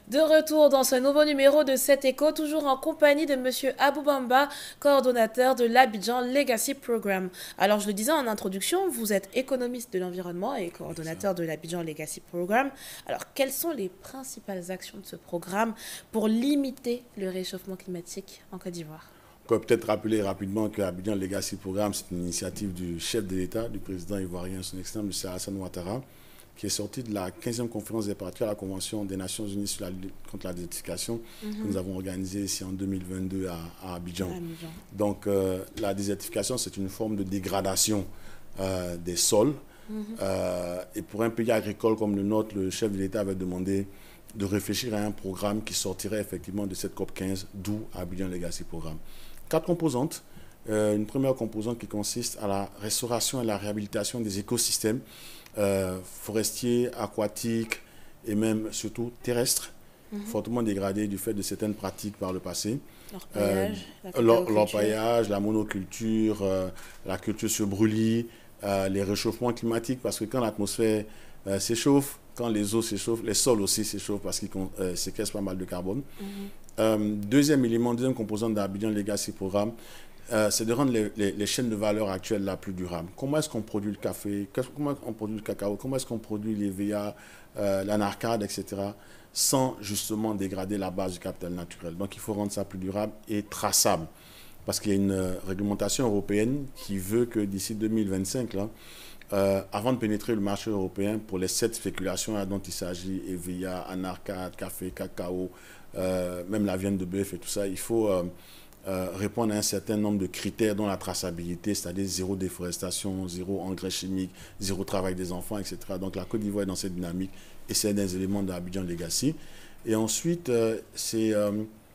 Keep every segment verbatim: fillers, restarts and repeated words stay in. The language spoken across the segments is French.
De retour dans ce nouveau numéro de Cet Écho, toujours en compagnie de Monsieur Abou Bamba, coordonnateur de l'Abidjan Legacy Programme. Alors, je le disais en introduction, vous êtes économiste de l'environnement et coordonnateur de l'Abidjan Legacy Programme. Alors, quelles sont les principales actions de ce programme pour limiter le réchauffement climatique en Côte d'Ivoire? On peut peut-être rappeler rapidement que l'Abidjan Legacy Programme, c'est une initiative du chef de l'État, du président ivoirien, son excellence, M. Alassane Ouattara, qui est sorti de la quinzième conférence des parties à la Convention des Nations Unies sur la lutte contre la désertification mm-hmm. que nous avons organisée ici en deux mille vingt-deux à, à Abidjan. Abidjan. Donc, euh, la désertification, c'est une forme de dégradation euh, des sols. Mm-hmm. euh, et pour un pays agricole comme le nôtre, le chef de l'État avait demandé de réfléchir à un programme qui sortirait effectivement de cette COP quinze, d'où Abidjan Legacy Programme. Quatre composantes. Euh, une première composante qui consiste à la restauration et la réhabilitation des écosystèmes euh, forestiers, aquatiques et même surtout terrestres, mm-hmm. fortement dégradés du fait de certaines pratiques par le passé. L'orpaillage, euh, la, l'orpaillage, la monoculture, euh, la culture sur brûlis, euh, les réchauffements climatiques, parce que quand l'atmosphère euh, s'échauffe, quand les eaux s'échauffent, les sols aussi s'échauffent parce qu'ils euh, séquestrent pas mal de carbone. Mm-hmm. Euh, deuxième élément, deuxième composante d'Abidjan Legacy Programme, euh, c'est de rendre les, les, les chaînes de valeur actuelles la plus durables. Comment est-ce qu'on produit le café, comment on produit le cacao, comment est-ce qu'on produit l'E V A, euh, l'anarcade, et cetera, sans justement dégrader la base du capital naturel. Donc il faut rendre ça plus durable et traçable. Parce qu'il y a une euh, réglementation européenne qui veut que d'ici deux mille vingt-cinq, là, Euh, avant de pénétrer le marché européen pour les sept spéculations dont il s'agit, E V A, anarcade, café, cacao, euh, même la viande de bœuf et tout ça, il faut euh, euh, répondre à un certain nombre de critères dont la traçabilité, c'est-à-dire zéro déforestation, zéro engrais chimique, zéro travail des enfants, et cetera. Donc la Côte d'Ivoire est dans cette dynamique et c'est un des éléments de Abidjan Legacy. Et ensuite, euh, c'est euh,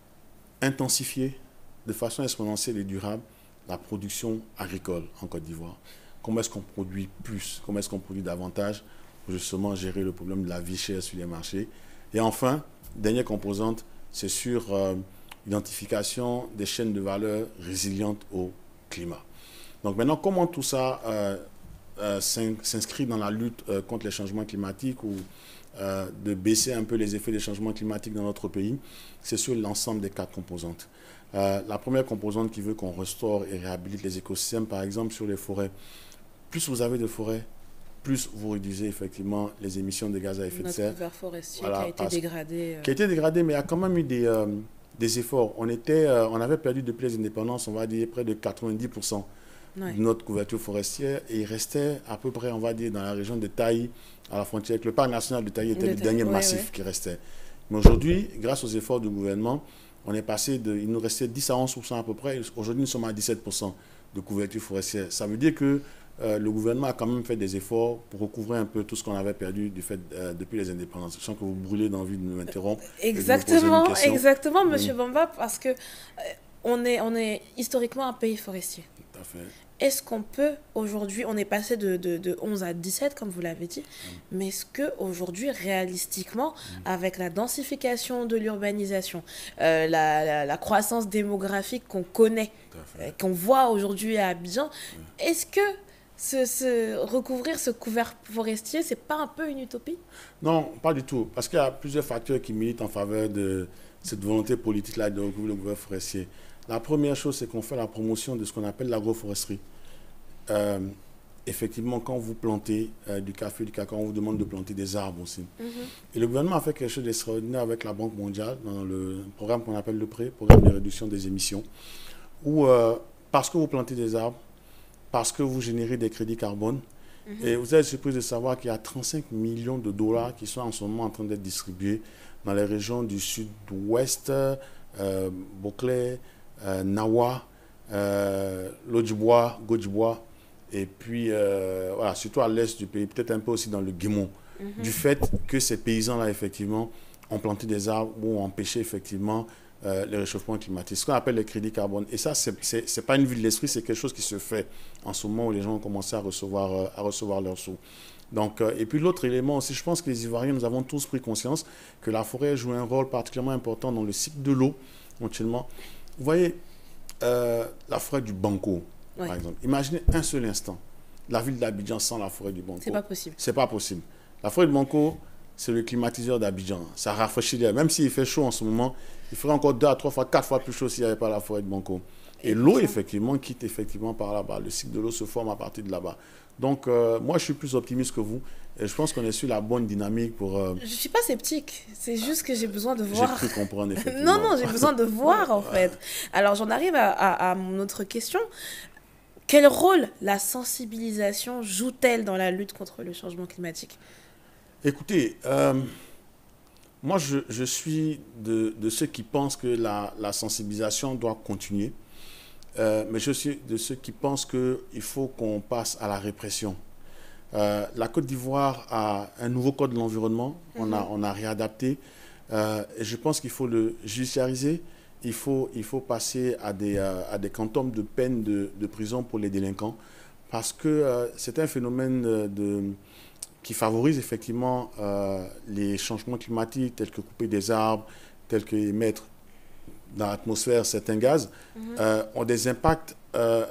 intensifier de façon exponentielle et durable la production agricole en Côte d'Ivoire. Comment est-ce qu'on produit plus? Comment est-ce qu'on produit davantage pour justement gérer le problème de la vie chère sur les marchés? Et enfin, dernière composante, c'est sur euh, l'identification des chaînes de valeur résilientes au climat. Donc maintenant, comment tout ça euh, euh, s'inscrit dans la lutte euh, contre les changements climatiques ou euh, de baisser un peu les effets des changements climatiques dans notre pays? C'est sur l'ensemble des quatre composantes. Euh, la première composante qui veut qu'on restaure et réhabilite les écosystèmes, par exemple sur les forêts. Plus vous avez de forêts, plus vous réduisez effectivement les émissions de gaz à effet Notre de serre. Notre couvert forestier voilà, qui a été dégradé. Euh... Qui a été dégradé, mais il y a quand même eu des, euh, des efforts. On, était, euh, on avait perdu depuis les indépendances, on va dire, près de quatre-vingt-dix pour cent ouais. de notre couverture forestière. Et il restait à peu près, on va dire, dans la région de Taï, à la frontière avec le parc national de Taï, était le, le dernier ouais, massif ouais. qui restait. Mais aujourd'hui, grâce aux efforts du gouvernement, on est passé de, il nous restait dix à onze pour cent à peu près. Aujourd'hui, nous sommes à dix-sept pour cent de couverture forestière. Ça veut dire que Euh, le gouvernement a quand même fait des efforts pour recouvrir un peu tout ce qu'on avait perdu du fait, euh, depuis les indépendances. Je sens que vous brûlez d'envie de m'interrompre. Exactement, exactement, Monsieur mmh. Bamba, parce que euh, on est, on est historiquement un pays forestier. Tout à fait. Est-ce qu'on peut aujourd'hui, on est passé de, de, de onze à dix-sept, comme vous l'avez dit, mmh. mais est-ce qu'aujourd'hui, réalistiquement, mmh. avec la densification de l'urbanisation, euh, la, la, la croissance démographique qu'on connaît, euh, qu'on voit aujourd'hui à Abidjan, mmh. est-ce que Se, se recouvrir ce couvert forestier, c'est pas un peu une utopie? Non, pas du tout. Parce qu'il y a plusieurs facteurs qui militent en faveur de cette volonté politique-là de recouvrir le couvert forestier. La première chose, c'est qu'on fait la promotion de ce qu'on appelle l'agroforesterie. Euh, effectivement, quand vous plantez euh, du café, du cacao, on vous demande de planter des arbres aussi. Mm-hmm. Et le gouvernement a fait quelque chose d'extraordinaire avec la Banque mondiale, dans le programme qu'on appelle le PRÉ, programme de réduction des émissions, où euh, parce que vous plantez des arbres, parce que vous générez des crédits carbone. Mm-hmm. Et vous êtes surpris de savoir qu'il y a trente-cinq millions de dollars qui sont en ce moment en train d'être distribués dans les régions du sud-ouest, euh, Boclé, euh, Nawa, euh, Lodjibois, Godjibois, et puis euh, voilà, surtout à l'est du pays, peut-être un peu aussi dans le Guémon, mm-hmm. du fait que ces paysans-là, effectivement, ont planté des arbres ou ont empêché, effectivement, Euh, le réchauffement climatique, ce qu'on appelle les crédits carbone. Et ça, ce n'est pas une vue de l'esprit, c'est quelque chose qui se fait en ce moment où les gens ont commencé à recevoir, euh, à recevoir leurs sous. Donc, euh, et puis l'autre élément aussi, je pense que les Ivoiriens, nous avons tous pris conscience que la forêt joue un rôle particulièrement important dans le cycle de l'eau, actuellement. Vous voyez, euh, la forêt du Banco, ouais. par exemple. Imaginez un seul instant la ville d'Abidjan sans la forêt du Banco. C'est pas possible. C'est pas possible. La forêt du Banco, c'est le climatiseur d'Abidjan. Ça rafraîchit l'air. Même s'il fait chaud en ce moment, il ferait encore deux à trois fois, quatre fois plus chaud s'il n'y avait pas la forêt de Banco. Et, et l'eau, effectivement, quitte effectivement par là-bas. Le cycle de l'eau se forme à partir de là-bas. Donc, euh, moi, je suis plus optimiste que vous. Et je pense qu'on est sur la bonne dynamique pour... Euh... Je ne suis pas sceptique. C'est juste que j'ai besoin de voir... J'ai cru comprendre, effectivement. non, non, j'ai besoin de voir, en fait. Alors, j'en arrive à, à, à mon autre question. Quel rôle la sensibilisation joue-t-elle dans la lutte contre le changement climatique? Écoutez, euh, moi, je, je suis de, de ceux qui pensent que la, la sensibilisation doit continuer. Euh, mais je suis de ceux qui pensent qu'il faut qu'on passe à la répression. Euh, la Côte d'Ivoire a un nouveau code de l'environnement, mm-hmm. on, a, on a réadapté. Euh, et je pense qu'il faut le judiciariser. Il faut, il faut passer à des, euh, à des quantums de peine de, de prison pour les délinquants. Parce que euh, c'est un phénomène de, de, qui favorise effectivement euh, les changements climatiques, tels que couper des arbres, tels que émettre dans l'atmosphère certains gaz, mm-hmm. euh, ont des impacts euh,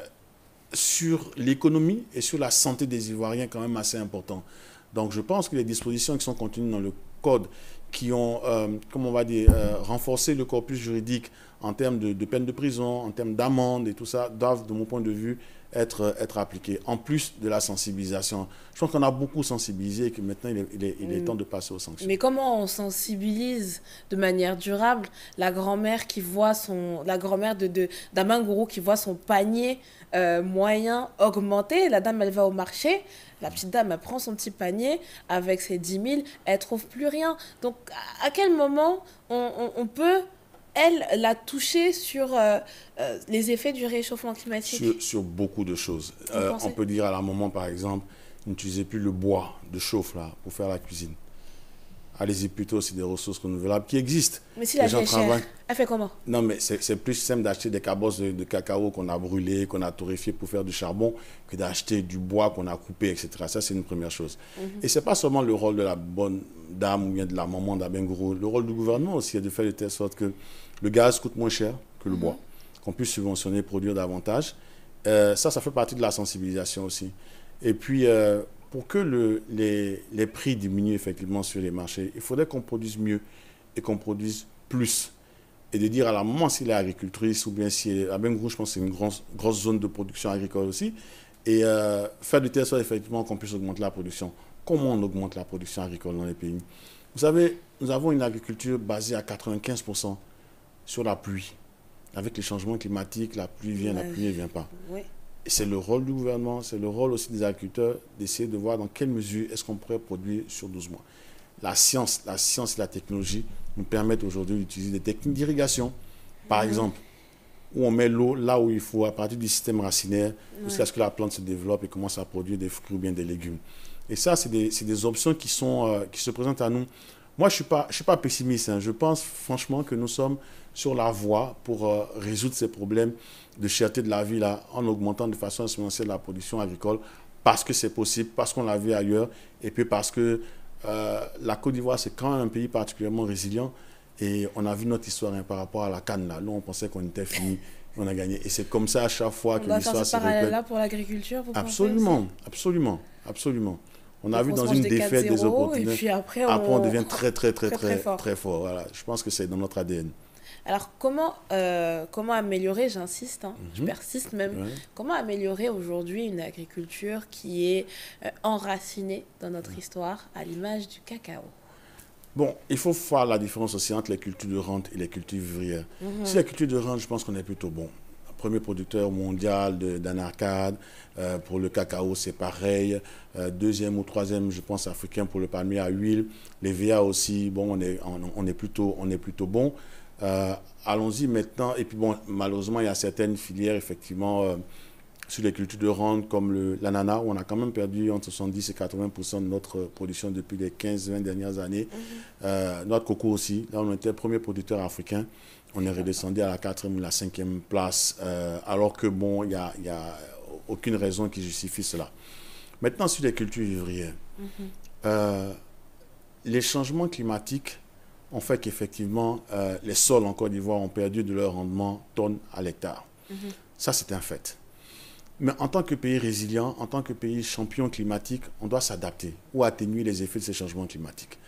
sur l'économie et sur la santé des Ivoiriens quand même assez importants. Donc je pense que les dispositions qui sont contenues dans le code, qui ont, euh, comment on va dire, euh, renforcé le corpus juridique en termes de, de peine de prison, en termes d'amende et tout ça, doivent, de mon point de vue, être, être appliquées, en plus de la sensibilisation. Je pense qu'on a beaucoup sensibilisé et que maintenant, il est, il est, il est temps de passer aux sanctions. Mais comment on sensibilise de manière durable la grand-mère qui voit son... La grand-mère de, de, d'Amangourou qui voit son panier euh, moyen augmenter? La dame, elle va au marché, la petite dame, elle prend son petit panier avec ses dix mille, elle ne trouve plus rien. Donc, à quel moment on, on, on peut... elle, la toucher sur euh, euh, les effets du réchauffement climatique? Sur, sur beaucoup de choses. Euh, on peut dire à la maman, par exemple, n'utilisez plus le bois de chauffe là, pour faire la cuisine. Allez-y plutôt sur des ressources renouvelables qui existent. Mais si la vie est chère, elle fait comment? Non, mais c'est plus simple d'acheter des cabosses de, de cacao qu'on a brûlés, qu'on a torréfiés pour faire du charbon, que d'acheter du bois qu'on a coupé, et cetera. Ça, c'est une première chose. Mm-hmm. Et ce n'est pas seulement le rôle de la bonne dame ou bien de la maman d'Abengourou. Le rôle du gouvernement aussi est de faire de telle sorte que le gaz coûte moins cher que le mm-hmm. bois, qu'on puisse subventionner, produire davantage. Euh, ça, ça fait partie de la sensibilisation aussi. Et puis... Euh, pour que le, les, les prix diminuent effectivement sur les marchés, il faudrait qu'on produise mieux et qu'on produise plus. Et de dire à la maman s'il est agricultrice ou bien si à Abengourou, je pense que c'est une grosse, grosse zone de production agricole aussi, et euh, faire de telle sorte effectivement qu'on puisse augmenter la production. Comment on augmente la production agricole dans les pays? Vous savez, nous avons une agriculture basée à quatre-vingt-quinze pour cent sur la pluie. Avec les changements climatiques, la pluie vient, ouais. la pluie ne vient pas. Oui. C'est le rôle du gouvernement, c'est le rôle aussi des agriculteurs d'essayer de voir dans quelle mesure est-ce qu'on pourrait produire sur douze mois. La science, la science et la technologie nous permettent aujourd'hui d'utiliser des techniques d'irrigation, par mmh. exemple, où on met l'eau là où il faut, à partir du système racinaire, ouais. jusqu'à ce que la plante se développe et commence à produire des fruits ou bien des légumes. Et ça, c'est des, c'est des options qui, sont, euh, qui se présentent à nous. Moi, je ne suis pas, je suis pas pessimiste. Hein. Je pense franchement que nous sommes sur la voie pour euh, résoudre ces problèmes de cherté de la vie là, en augmentant de façon exponentielle la production agricole, parce que c'est possible, parce qu'on l'a vu ailleurs, et puis parce que euh, la Côte d'Ivoire, c'est quand même un pays particulièrement résilient, et on a vu notre histoire hein, par rapport à la canne là. Nous, on pensait qu'on était fini, on a gagné. Et c'est comme ça à chaque fois on que l'histoire se répète. Là pour l'agriculture, vous absolument, absolument, absolument. On a vu dans une défaite des opportunités. Et puis après, on... après, on devient très, très, très, très, très, très fort. Très fort. Voilà. Je pense que c'est dans notre A D N. Alors, comment, euh, comment améliorer, j'insiste, hein, mm-hmm. je persiste même, ouais. comment améliorer aujourd'hui une agriculture qui est euh, enracinée dans notre mm-hmm. histoire, à l'image du cacao? Bon, il faut faire la différence aussi entre les cultures de rente et les cultures vivrières. Mm-hmm. Si la culture de rente, je pense qu'on est plutôt bon. Premier producteur mondial d'anarcade. Euh, pour le cacao, c'est pareil. Euh, deuxième ou troisième, je pense, africain pour le palmier à huile. Les V A aussi, bon, on est, on, on est plutôt, on est plutôt bon. Euh, allons-y maintenant. Et puis, bon, malheureusement, il y a certaines filières, effectivement, euh, sur les cultures de rente, comme l'ananas, où on a quand même perdu entre soixante-dix et quatre-vingts pour cent de notre production depuis les quinze vingt dernières années. Mm-hmm. euh, notre coco aussi. Là, on était le premier producteur africain. On est redescendu à la quatrième ou la cinquième place, euh, alors que, bon, il n'y a, y a aucune raison qui justifie cela. Maintenant, sur les cultures vivrières, mm-hmm. euh, les changements climatiques ont fait qu'effectivement, euh, les sols en Côte d'Ivoire ont perdu de leur rendement tonnes à l'hectare. Mm-hmm. Ça, c'est un fait. Mais en tant que pays résilient, en tant que pays champion climatique, on doit s'adapter ou atténuer les effets de ces changements climatiques.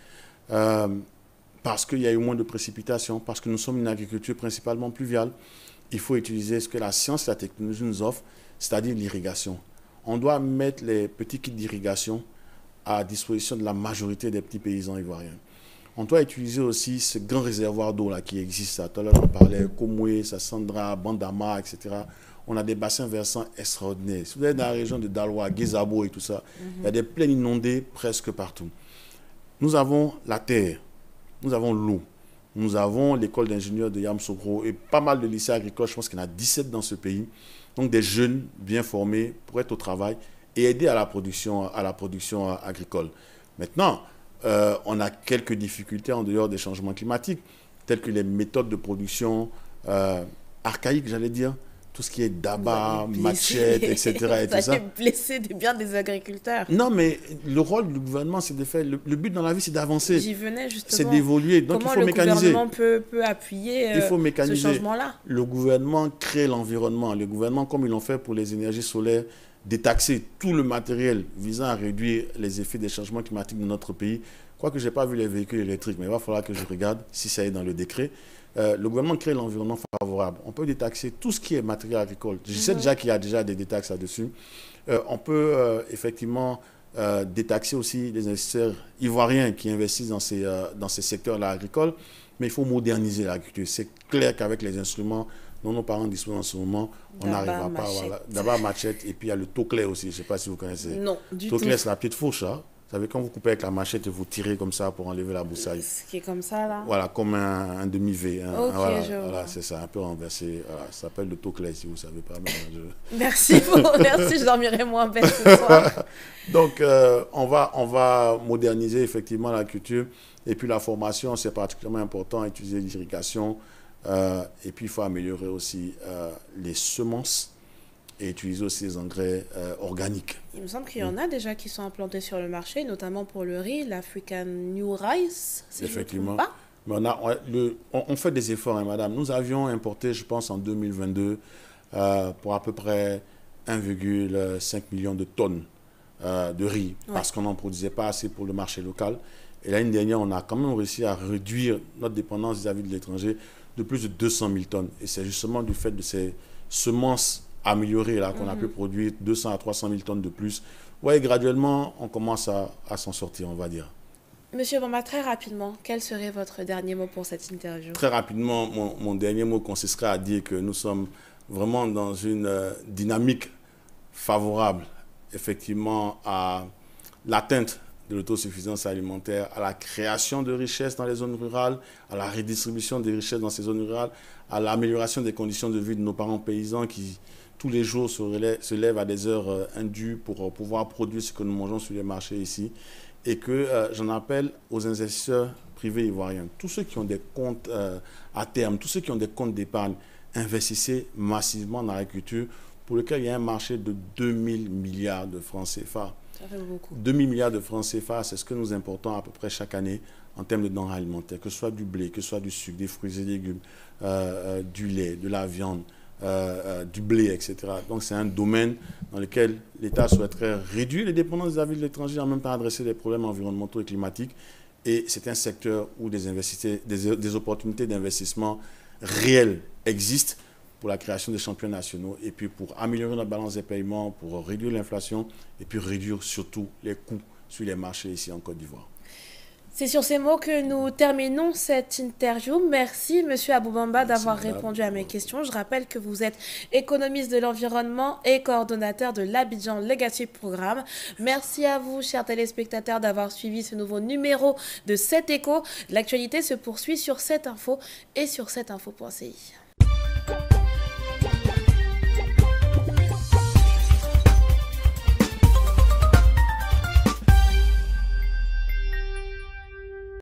euh, parce qu'il y a eu moins de précipitations, parce que nous sommes une agriculture principalement pluviale. Il faut utiliser ce que la science et la technologie nous offrent, c'est-à-dire l'irrigation. On doit mettre les petits kits d'irrigation à disposition de la majorité des petits paysans ivoiriens. On doit utiliser aussi ce grand réservoir d'eau là qui existe. Tout à l'heure, on parlait Komoué, Sassandra, Bandama, et cetera. On a des bassins versants extraordinaires. Si vous êtes dans la région de Daloa, Guézabo et tout ça, mm-hmm. il y a des plaines inondées presque partout. Nous avons la terre, nous avons l'eau, nous avons l'école d'ingénieurs de Yamoussoukro et pas mal de lycées agricoles. Je pense qu'il y en a dix-sept dans ce pays. Donc des jeunes bien formés pour être au travail et aider à la production, à la production agricole. Maintenant, euh, on a quelques difficultés en dehors des changements climatiques, telles que les méthodes de production euh, archaïques, j'allais dire. Tout ce qui est d'abat, machette, et cetera. Et ça tout ça. blessé bien des agriculteurs. Non, mais le rôle du gouvernement, c'est de faire... Le, le but dans la vie, c'est d'avancer. J'y venais justement. C'est d'évoluer. Donc, Comment il faut mécaniser. le gouvernement peut, peut appuyer euh, il faut mécaniser. ce changement-là? Le gouvernement crée l'environnement. Le gouvernement, comme ils l'ont fait pour les énergies solaires, détaxer tout le matériel visant à réduire les effets des changements climatiques de notre pays. Quoique je n'ai pas vu les véhicules électriques, mais il va falloir que je regarde si ça est dans le décret. Euh, le gouvernement crée l'environnement favorable. On peut détaxer tout ce qui est matériel agricole. Je sais mmh. déjà qu'il y a déjà des détaxes là-dessus. Euh, on peut euh, effectivement euh, détaxer aussi les investisseurs ivoiriens qui investissent dans ces, euh, dans ces secteurs-là agricoles, mais il faut moderniser l'agriculture. C'est clair qu'avec les instruments dont nos parents disposent en ce moment, on n'arrivera pas. Voilà. D'abord machette, et puis il y a le toclet aussi. Je ne sais pas si vous connaissez. Non, du toclet, tout. C'est la petite fourche, hein. Vous savez, quand vous coupez avec la machette et vous tirez comme ça pour enlever la broussaille. Ce qui est comme ça, là. Voilà, comme un, un demi-V. Hein. Ok, voilà, je voilà, c'est ça, un peu renversé. Voilà, ça s'appelle le toclet, si vous ne savez pas. Mais je... Merci, pour... merci, je dormirai moins bête ce soir. Donc, euh, on, va, on va moderniser effectivement la culture. Et puis, la formation, c'est particulièrement important, utiliser l'irrigation. Euh, et puis, il faut améliorer aussi euh, les semences et utiliser aussi les engrais euh, organiques. Il me semble qu'il y en a déjà qui sont implantés sur le marché, notamment pour le riz, l'African New Rice, si Effectivement. je ne me trompe pas. Mais on, a, on, le, on, on fait des efforts, hein, madame. Nous avions importé, je pense, en deux mille vingt-deux, euh, pour à peu près un virgule cinq million de tonnes euh, de riz, ouais. parce qu'on n'en produisait pas assez pour le marché local. Et l'année dernière, on a quand même réussi à réduire notre dépendance vis-à-vis de l'étranger de plus de deux cent mille tonnes. Et c'est justement du fait de ces semences amélioré, là, qu'on mm-hmm. a pu produire deux cents à trois cent mille tonnes de plus. Oui, graduellement, on commence à, à s'en sortir, on va dire. Monsieur Bamba, très rapidement, quel serait votre dernier mot pour cette interview? Très rapidement, mon, mon dernier mot consisterait à dire que nous sommes vraiment dans une euh, dynamique favorable, effectivement, à l'atteinte de l'autosuffisance alimentaire, à la création de richesses dans les zones rurales, à la redistribution des richesses dans ces zones rurales, à l'amélioration des conditions de vie de nos parents paysans qui tous les jours se, relèvent, se lèvent à des heures euh, indues pour euh, pouvoir produire ce que nous mangeons sur les marchés ici. Et que euh, j'en appelle aux investisseurs privés ivoiriens. Tous ceux qui ont des comptes euh, à terme, tous ceux qui ont des comptes d'épargne, investissez massivement dans l'agriculture pour lequel il y a un marché de deux mille milliards de francs C F A. Ça fait beaucoup. deux mille milliards de francs C F A, c'est ce que nous importons à peu près chaque année en termes de denrées alimentaires, que ce soit du blé, que ce soit du sucre, des fruits et légumes, euh, euh, du lait, de la viande, Euh, euh, du blé, et cetera. Donc c'est un domaine dans lequel l'État souhaiterait réduire les dépendances vis-à-vis de l'étranger, en même temps adresser les problèmes environnementaux et climatiques. Et c'est un secteur où des, des, des opportunités d'investissement réelles existent pour la création des champions nationaux et puis pour améliorer notre balance des paiements, pour réduire l'inflation et puis réduire surtout les coûts sur les marchés ici en Côte d'Ivoire. C'est sur ces mots que nous terminons cette interview. Merci, Monsieur Abou Bamba, d'avoir répondu à mes questions. Je rappelle que vous êtes économiste de l'environnement et coordonnateur de l'Abidjan Legacy Programme. Merci à vous, chers téléspectateurs, d'avoir suivi ce nouveau numéro de sept Échos. L'actualité se poursuit sur sept info et sur sept info point c i.